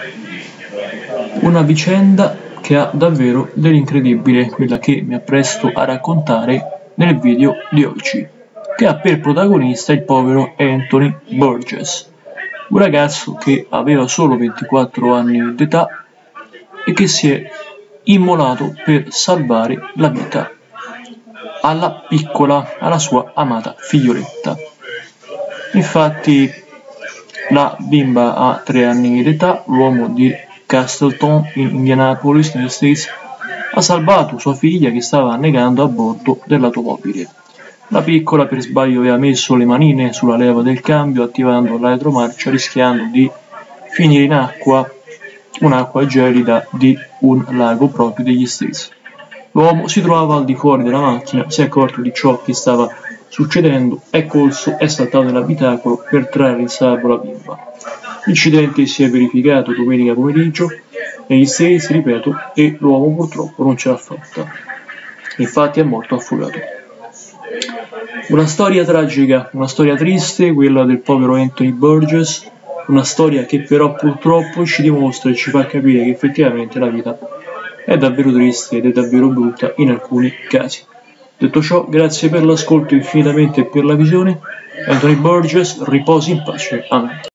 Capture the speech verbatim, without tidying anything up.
Una vicenda che ha davvero dell'incredibile, quella che mi appresto a raccontare nel video di oggi, che ha per protagonista il povero Anthony Burgess, un ragazzo che aveva solo ventiquattro anni d'età e che si è immolato per salvare la vita alla piccola, alla sua amata figlioletta. Infatti la bimba ha tre anni d'età, l'uomo di Castleton in Indianapolis, negli States, ha salvato sua figlia che stava annegando a bordo dell'automobile. La piccola per sbaglio aveva messo le manine sulla leva del cambio attivando la retromarcia, rischiando di finire in acqua, un'acqua gelida di un lago proprio degli States. L'uomo si trovava al di fuori della macchina, si è accorto di ciò che stava succedendo, è corso, è saltato nell'abitacolo per trarre in salvo la bimba. L'incidente si è verificato domenica pomeriggio negli States, ripeto, e l'uomo purtroppo non ce l'ha fatta. Infatti è morto affogato. Una storia tragica, una storia triste, quella del povero Anthony Burgess, una storia che però purtroppo ci dimostra e ci fa capire che effettivamente la vita è davvero triste ed è davvero brutta in alcuni casi. Detto ciò, grazie per l'ascolto infinitamente e per la visione. Anthony Burgess, riposi in pace. Amen.